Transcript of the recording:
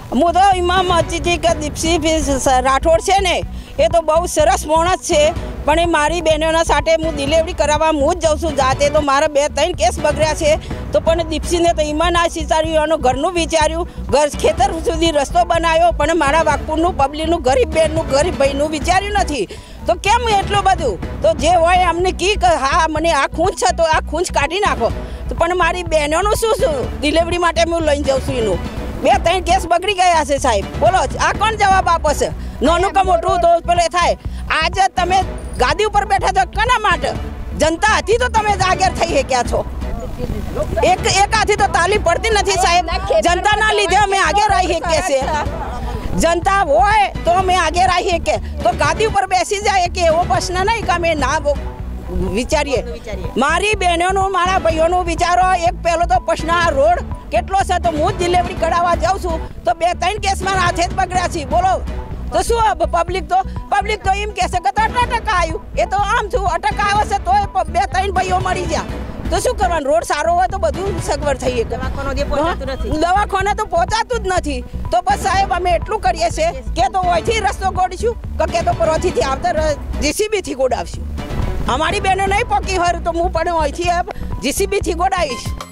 હું તો ઇમામ મસ્જિદ કે દીપસિંહ રાઠોડ છે ને એ તો બહુ સરસ માણસ છે, પણ એ મારી બહેનોના સાથે હું ડિલિવરી કરાવવા હું જ જાઉં છું જાતે, તો મારા 2-3 કેસ બગડ્યા છે. તો પણ દીપસિંહને તો ઈમાન ના વિચાર્યું, એનું ઘરનું વિચાર્યું, ખેતર સુધી રસ્તો બનાવ્યો, પણ મારા વાગપુરનું પબ્લિકનું ગરીબ બહેનનું ગરીબ ભાઈનું વિચાર્યું નથી. તો કેમ એટલું બધું? તો જે હોય અમને કી હા મને આ ખૂંચ છે તો આ ખૂંચ કાઢી નાખો, તો પણ મારી બહેનોનું શું ડિલિવરી માટે હું લઈને જાઉં છું એનું 2-3 કેસ બગડી ગયા છે સાહેબ. બોલો આ કોણ જવાબ આપશે? નાનું કે મોટું તો પેલે થાય. આજે તમે ગાદી ઉપર બેઠા છો કોના માટે? જનતા હતી તો તમે જાગીર થઈ શક્યા છો. એક હાથી તો તાલી પડતી નથી સાહેબ. જનતાના લીધે અમે આગળ આવી શકીએ છીએ. જનતા હોય તો અમે આગળ આવી શકીએ. તો ગાદી ઉપર બેસી જાય કે એવો પ્રશ્ન નહીં કે અમે ના વિચારીએ. મારી બહેનોનું મારા ભાઈઓનું વિચારો. એક પહેલો તો પ્રશ્ન આ રોડ કેટલો છે, તો હું જ ડિલિવરી કરાવવા જાઉં છું તો 2-3 કેસમાં હાથે જ બગડ્યા છે. બોલો તો શું પબ્લિક તો એમ કહેશે કે 8% આવ્યું, એ તો આમ છું 8% આવે છે તો 2-3 ભાઈઓ મળી ગયા. તો શું કરવાનું? રોડ સારો હોય તો બધું સગવડ થઈ શકે. દવાખાને તો પહોંચાતું જ નથી. તો બસ સાહેબ અમે એટલું કરીએ છીએ કે તો અહીંથી રસ્તો ગોડીશું કે તો પરથી આવતા જીસીબીથી ગોડાવશું. અમારી બહેનો નહીં પકી હોય તો હું પણ અહીંથી જીસીબીથી ગોડાવીશ.